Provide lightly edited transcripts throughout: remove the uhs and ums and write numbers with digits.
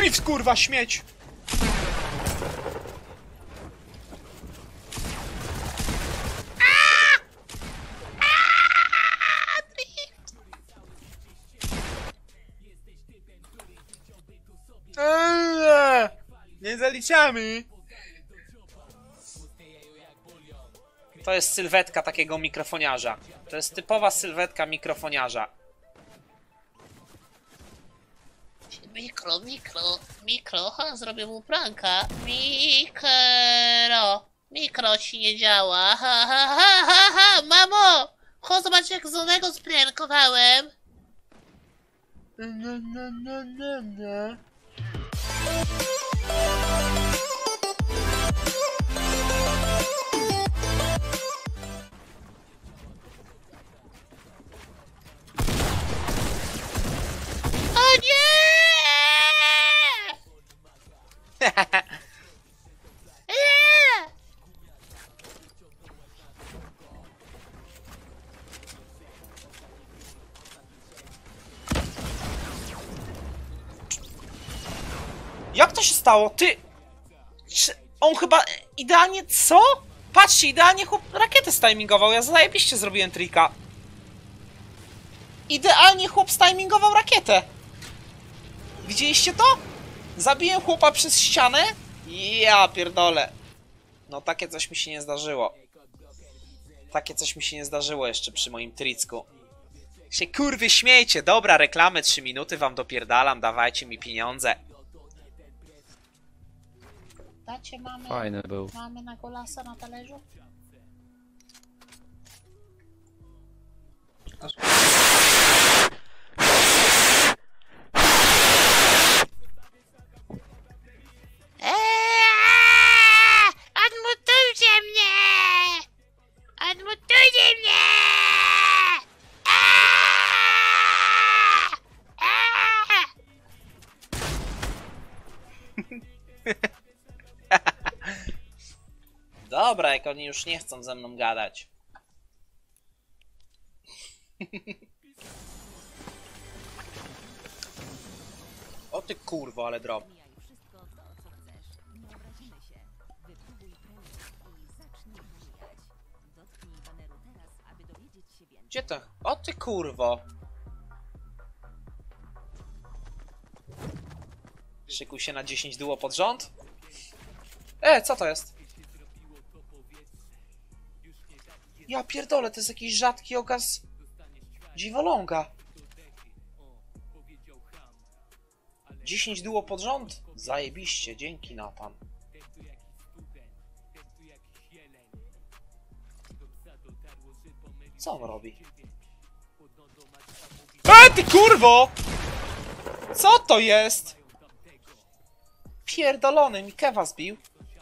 Drift, kurwa, śmieć! Nie zaliczamy! To jest sylwetka takiego mikrofoniarza. To jest typowa sylwetka mikrofoniarza. Mikro, zrobię mu pranka. Mikro ci nie działa. Ha, mamo! Chodź zobacz jak Zonego sprankowałem. O nie! Jak to się stało? Ty... On chyba idealnie... Co? Patrzcie, idealnie chłop rakietę stimingował. Ja zajebiście zrobiłem trika. Idealnie chłop stimingował rakietę. Widzieliście to? Zabiłem chłopa przez ścianę? Ja pierdolę. No takie coś mi się nie zdarzyło. Takie coś mi się nie zdarzyło jeszcze przy moim tricku. Się kurwy śmiejcie. Dobra, reklamy 3 minuty wam dopierdalam. Dawajcie mi pieniądze. Dacie mamy... Fajny był. Mamy na golasa na talerzu? Odmutujcie mnie! Odmutujcie mnie! Dobra, jak oni już nie chcą ze mną gadać. O ty kurwo, ale drop. Gdzie to? O ty kurwo. Szykuj się na 10 duo pod rząd. Co to jest? Ja pierdolę, to jest jakiś rzadki okaz dziwoląga. 10 duo pod rząd? Zajebiście, dzięki Nathan. Co on robi? Ty kurwo! Co to jest? Pierdolony, mi kewa zbił.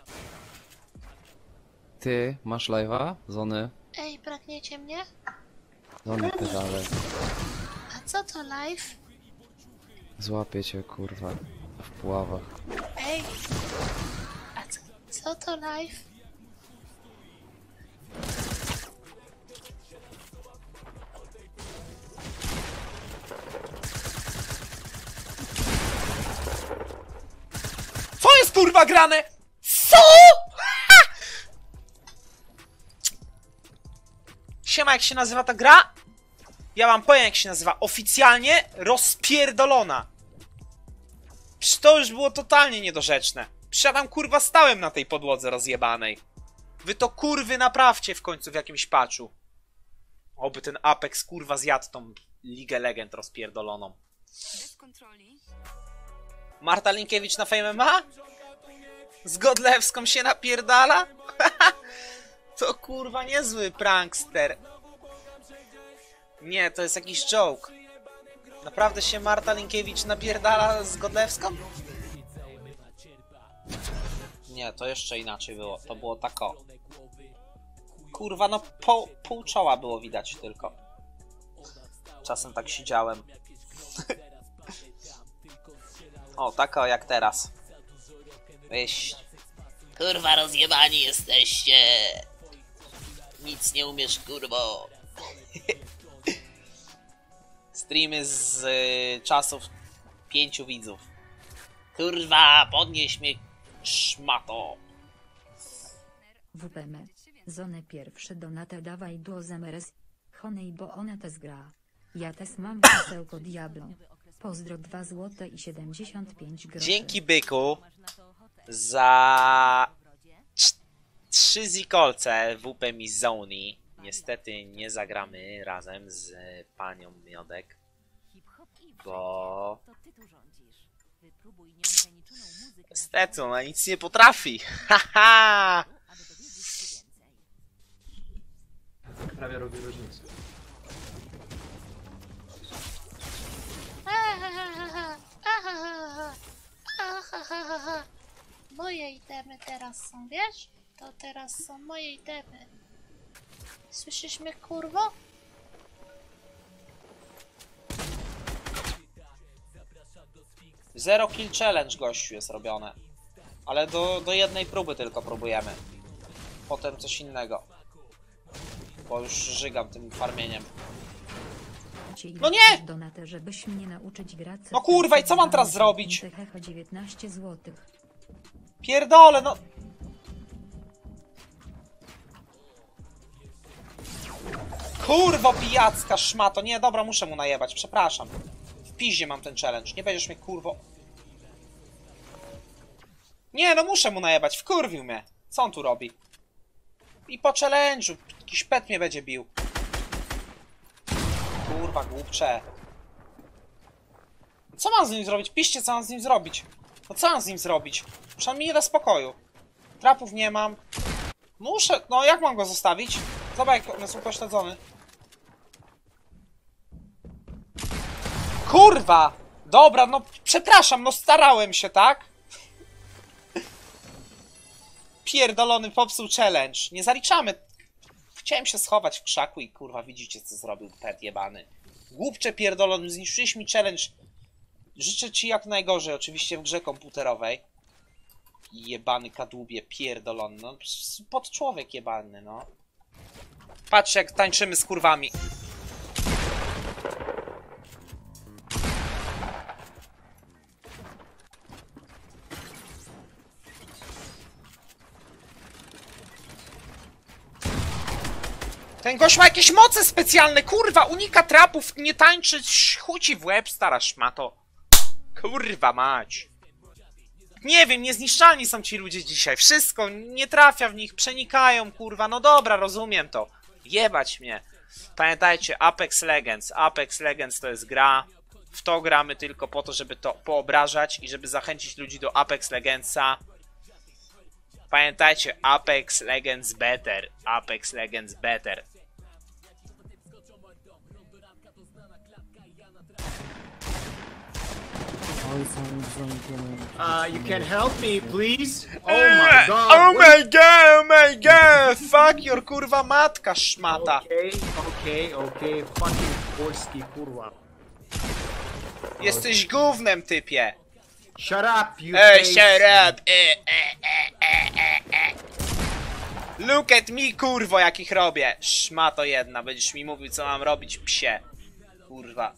Ty masz live'a? Zony? Ej, pragniecie mnie? Zony pedale. A co to live? Złapię cię kurwa w puławach. Ej! A co to live? Co jest kurwa grane? Co? Siema, jak się nazywa ta gra? Ja wam powiem, jak się nazywa. Oficjalnie rozpierdolona. Przecież to już było totalnie niedorzeczne. Przecież ja tam kurwa stałem na tej podłodze rozjebanej. Wy to kurwy naprawcie w końcu w jakimś patchu. Oby ten Apex kurwa zjadł tą Ligę Legend rozpierdoloną. Bez kontroli. Marta Linkiewicz na Fame MMA? Z Godlewską się napierdala? To kurwa niezły prankster. Nie, to jest jakiś joke. Naprawdę się Marta Linkiewicz napierdala z Godlewską? Nie, to jeszcze inaczej było. To było tak o. Kurwa, no pół czoła było widać tylko. Czasem tak siedziałem. O, tak o jak teraz. Wyś. Kurwa, rozjebani jesteście. Nic nie umiesz, kurwo. Streamy z czasów 5 widzów. Kurwa, podnieś mnie, szmato. WPM. Zone pierwszy donate dawaj do ZMRS. Honej bo ona też gra. Ja też mam krzesełko Diablo. Pozdro 2 zł i 75 groszy. Dzięki byku za 3 zikolce WP Mizoni. Niestety nie zagramy razem z panią Miodek, bo niestety ona nic nie potrafi. Haha! Prawie robi różnicę. Moje itemy teraz są, wiesz? To teraz są moje itemy. Słyszysz mnie, kurwo? Zero kill challenge, gościu, jest robione. Ale do jednej próby tylko próbujemy. Potem coś innego. Bo już żygam tym farmieniem. No nie! Donate, żebyś mnie nauczyć grać. No kurwa, i co mam teraz zrobić? 19 zł. Pierdolę, no! Kurwo pijacka szmato. Nie, dobra, muszę mu najebać, przepraszam. W piździe mam ten challenge, nie będziesz mnie kurwo... Nie, no muszę mu najebać, wkurwił mnie. Co on tu robi? I po challenge'u, jakiś pet mnie będzie bił. Kurwa, głupcze. Co mam z nim zrobić? Piszcie, co mam z nim zrobić. No co mam z nim zrobić? Przecież on mi nie da spokoju. Trapów nie mam. Muszę... No jak mam go zostawić? Zobacz, jak on jest upośledzony. Kurwa! Dobra, no przepraszam, no starałem się, tak? Pierdolony popsuł challenge. Nie zaliczamy. Chciałem się schować w krzaku i kurwa widzicie, co zrobił pet jebany. Głupcze pierdolony, zniszczyłeś mi challenge. Życzę ci jak najgorzej, oczywiście w grze komputerowej. Jebany kadłubie pierdolony, no podczłowiek jebany, no. Patrz jak tańczymy z kurwami. Ten gość ma jakieś moce specjalne, kurwa, unika trapów, nie tańczy, chuj ci w łeb, stara szmato. Kurwa mać. Nie wiem, niezniszczalni są ci ludzie dzisiaj, wszystko, nie trafia w nich, przenikają, kurwa, no dobra, rozumiem to. Jebać mnie. Pamiętajcie, Apex Legends to jest gra, w to gramy tylko po to, żeby to poobrażać i żeby zachęcić ludzi do Apex Legendsa. Pamiętajcie, Apex Legends better, Apex Legends better. You can help me, please? Oh my god! Oh my god, oh my god! Fuck your kurwa matka, szmata. Okay, fucking polski, kurwa. Jesteś gównem, typie. Shut up, you Ej, face. shut up! Look at me, kurwo, jakich robię. Szmato jedna, będziesz mi mówił, co mam robić, psie. Kurwa.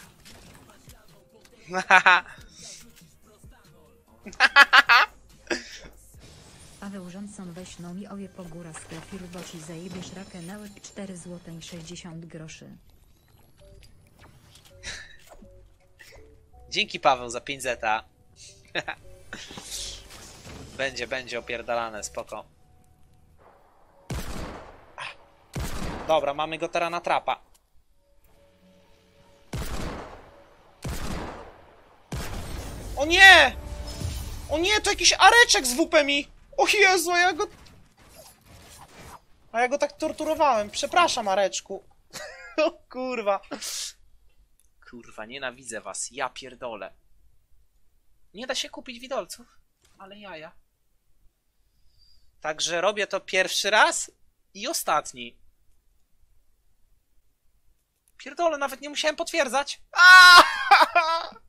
Paweł Johnson weź no mi oje po góra sklepir, bo ci zajebiesz rakę na łeb 4 zł i 60 groszy. Dzięki, Paweł, za 5 zeta. Będzie opierdalane, spoko. Dobra, mamy go teraz na trapa. O nie! O nie, to jakiś areczek z WP mi! O Jezu, a ja go tak torturowałem. Przepraszam, areczku. O kurwa. Kurwa, nienawidzę was. Ja pierdolę. Nie da się kupić widolców, ale jaja. Także robię to pierwszy raz i ostatni. Pierdolę, nawet nie musiałem potwierdzać. Aaaa!